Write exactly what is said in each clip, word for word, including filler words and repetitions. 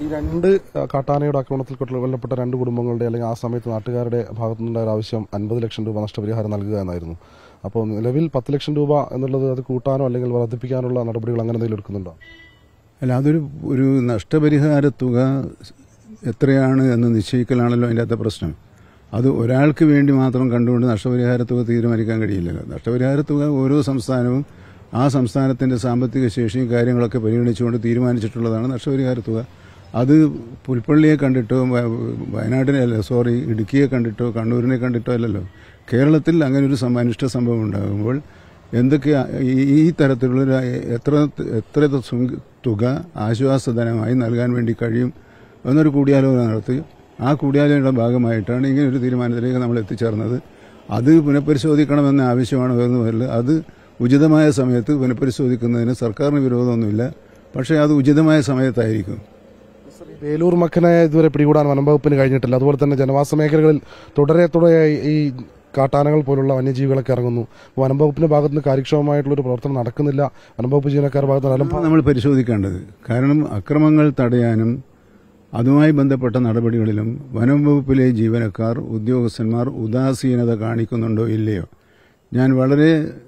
ഈ രണ്ട് കാട്ടാനയുടെ ആക്രമണത്തിൽ കൊല്ലപ്പെട്ട രണ്ട് കുടുംബങ്ങളുടെ അല്ലെങ്കിൽ ആ സമയത്ത് നാട്ടുകാരുടെ ഭാഗത്തുനിന്നുണ്ടായ ആവശ്യം അൻപത് ലക്ഷം രൂപ നഷ്ടപരിഹാരം നൽകുക എന്നായിരുന്നു. അപ്പോൾ നിലവിൽ പത്ത് ലക്ഷം രൂപ എന്നുള്ളത് അത് കൂട്ടാനോ അല്ലെങ്കിൽ വർദ്ധിപ്പിക്കാനുള്ള നടപടികൾ അങ്ങനെ എന്തെങ്കിലും എടുക്കുന്നുണ്ടോ? അല്ല, അതൊരു ഒരു നഷ്ടപരിഹാര തുക എത്രയാണ് എന്ന് നിശ്ചയിക്കലാണല്ലോ അതിൻ്റെ അകത്തെ പ്രശ്നം. അത് ഒരാൾക്ക് വേണ്ടി മാത്രം കണ്ടുകൊണ്ട് നഷ്ടപരിഹാര തുക തീരുമാനിക്കാൻ കഴിയില്ലല്ലോ. നഷ്ടപരിഹാര തുക ഓരോ സംസ്ഥാനവും ആ സംസ്ഥാനത്തിന്റെ സാമ്പത്തിക ശേഷിയും കാര്യങ്ങളൊക്കെ പരിഗണിച്ചുകൊണ്ട് തീരുമാനിച്ചിട്ടുള്ളതാണ് നഷ്ടപരിഹാര തുക. അത് പുൽപ്പള്ളിയെ കണ്ടിട്ടോ വയനാട്ടിനെ അല്ല സോറി ഇടുക്കിയെ കണ്ടിട്ടോ കണ്ണൂരിനെ കണ്ടിട്ടോ അല്ലല്ലോ. കേരളത്തിൽ അങ്ങനെ ഒരു അനിഷ്ട സംഭവം ഉണ്ടാകുമ്പോൾ എന്തൊക്കെ ഈ തരത്തിലുള്ള എത്ര എത്ര തുക ആശ്വാസധനമായി നൽകാൻ വേണ്ടി കഴിയും എന്നൊരു കൂടിയാലോചന നടത്തി ആ കൂടിയാലോചനയുടെ ഭാഗമായിട്ടാണ് ഇങ്ങനെ ഒരു തീരുമാനത്തിലേക്ക് നമ്മൾ എത്തിച്ചേർന്നത്. അത് പുനഃപരിശോധിക്കണമെന്ന ആവശ്യമാണ് വരുന്നതല്ല. അത് ഉചിതമായ സമയത്ത് പുനഃപരിശോധിക്കുന്നതിന് സർക്കാരിന് വിരോധമൊന്നുമില്ല. പക്ഷേ അത് ഉചിതമായ സമയത്തായിരിക്കും. വേലൂർ മക്കനെ ഇതുവരെ പിടികൂടാൻ വനംവകുപ്പിന് കഴിഞ്ഞിട്ടില്ല. അതുപോലെ തന്നെ ജനവാസ മേഖലകളിൽ തുടരെ തുടരെ ഈ കാട്ടാനകൾ പോലുള്ള വന്യജീവികളൊക്കെ ഇറങ്ങുന്നു. വനംവകുപ്പിന്റെ ഭാഗത്തുനിന്ന് കാര്യക്ഷമമായിട്ടുള്ള ഒരു പ്രവർത്തനം നടക്കുന്നില്ല. വനംവകുപ്പ് ജീവനക്കാരുടെ ഭാഗത്ത് നമ്മൾ പരിശോധിക്കേണ്ടത്. കാരണം അക്രമങ്ങൾ തടയാനും അതുമായി ബന്ധപ്പെട്ട നടപടികളിലും വനംവകുപ്പിലെ ജീവനക്കാർ ഉദ്യോഗസ്ഥന്മാർ ഉദാസീനത കാണിക്കുന്നുണ്ടോ ഇല്ലയോ? ഞാൻ വളരെ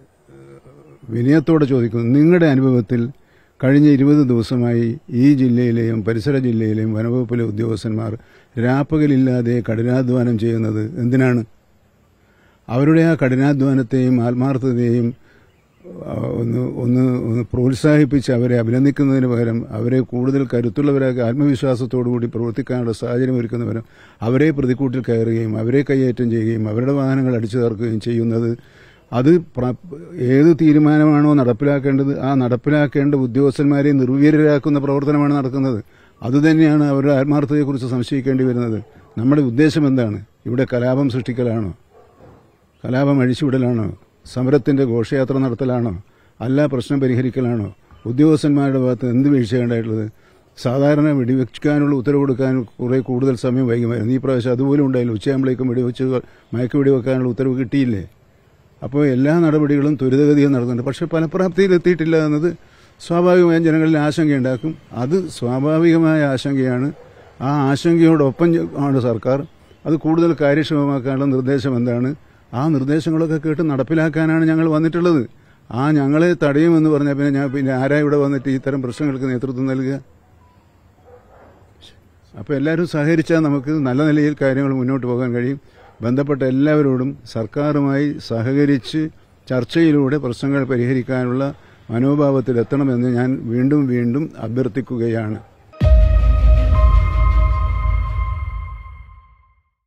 വിനയത്തോടെ ചോദിക്കുന്നു, നിങ്ങളുടെ അനുഭവത്തിൽ കഴിഞ്ഞ ഇരുപത് ദിവസമായി ഈ ജില്ലയിലെയും പരിസര ജില്ലയിലെയും വനംവകുപ്പിലെ ഉദ്യോഗസ്ഥന്മാർ രാപ്പകലില്ലാതെ കഠിനാധ്വാനം ചെയ്യുന്നത് എന്തിനാണ്? അവരുടെ ആ കഠിനാധ്വാനത്തെയും ആത്മാർത്ഥതയെയും ഒന്ന് ഒന്ന് ഒന്ന് പ്രോത്സാഹിപ്പിച്ച് അവരെ അഭിനന്ദിക്കുന്നതിന് പകരം അവരെ കൂടുതൽ കരുത്തുള്ളവരാക്കി ആത്മവിശ്വാസത്തോടുകൂടി പ്രവർത്തിക്കാനുള്ള സാഹചര്യം ഒരുക്കുന്ന പകരം അവരെ പ്രതിക്കൂട്ടിൽ കയറുകയും അവരെ കൈയേറ്റം ചെയ്യുകയും അവരുടെ വാഹനങ്ങൾ അടിച്ചു തകർക്കുകയും ചെയ്യുന്നത് അത് ഏത് തീരുമാനമാണോ നടപ്പിലാക്കേണ്ടത് ആ നടപ്പിലാക്കേണ്ട ഉദ്യോഗസ്ഥന്മാരെ നിർവീര്യരാക്കുന്ന പ്രവർത്തനമാണ് നടക്കുന്നത്. അതുതന്നെയാണ് അവരുടെ ആത്മാർത്ഥതയെക്കുറിച്ച് സംശയിക്കേണ്ടി വരുന്നത്. നമ്മുടെ ഉദ്ദേശം എന്താണ്? ഇവിടെ കലാപം സൃഷ്ടിക്കലാണോ? കലാപം അഴിച്ചുവിടലാണോ? സമരത്തിന്റെ ഘോഷയാത്ര നടത്തലാണോ? അല്ല പ്രശ്നം പരിഹരിക്കലാണോ? ഉദ്യോഗസ്ഥന്മാരുടെ ഭാഗത്ത് എന്ത് വീഴ്ചയുണ്ടായിട്ടുള്ളത്? സാധാരണ വെടിവെക്കാനുള്ള ഉത്തരവ് കൊടുക്കാൻ കുറെ കൂടുതൽ സമയം വൈകുമായിരുന്നു. ഈ പ്രാവശ്യം അതുപോലും ഉണ്ടായില്ല. ഉച്ചയാകുമ്പോഴേക്കും വെടിവെച്ച് മയക്ക് വെടിവെക്കാനുള്ള ഉത്തരവ് കിട്ടിയില്ലേ? അപ്പോൾ എല്ലാ നടപടികളും ത്വരിതഗതിയിൽ നടക്കുന്നുണ്ട്. പക്ഷെ ഫലപ്രാപ്തിയിൽ എത്തിയിട്ടില്ല എന്നത് സ്വാഭാവികമായും ജനങ്ങളിൽ ആശങ്കയുണ്ടാക്കും. അത് സ്വാഭാവികമായ ആശങ്കയാണ്. ആ ആശങ്കയോടൊപ്പം ആണ് സർക്കാർ അത് കൂടുതൽ കാര്യക്ഷമമാക്കാനുള്ള നിർദ്ദേശം എന്താണ്? ആ നിർദ്ദേശങ്ങളൊക്കെ കേട്ട് നടപ്പിലാക്കാനാണ് ഞങ്ങൾ വന്നിട്ടുള്ളത്. ആ ഞങ്ങളെ തടയുമെന്ന് പറഞ്ഞാൽ പിന്നെ ഞാൻ പിന്നെ ആരാ ഇവിടെ വന്നിട്ട് ഇത്തരം പ്രശ്നങ്ങൾക്ക് നേതൃത്വം നൽകുക? അപ്പോൾ എല്ലാവരും സഹകരിച്ചാൽ നമുക്ക് നല്ല നിലയിൽ കാര്യങ്ങൾ മുന്നോട്ട് പോകാൻ കഴിയും. ബന്ധപ്പെട്ട എല്ലാവരോടും സർക്കാരുമായി സഹകരിച്ച് ചർച്ചയിലൂടെ പ്രശ്നങ്ങൾ പരിഹരിക്കാനുള്ള മനോഭാവത്തിലെത്തണമെന്ന് ഞാൻ വീണ്ടും വീണ്ടും അഭ്യർത്ഥിക്കുകയാണ്.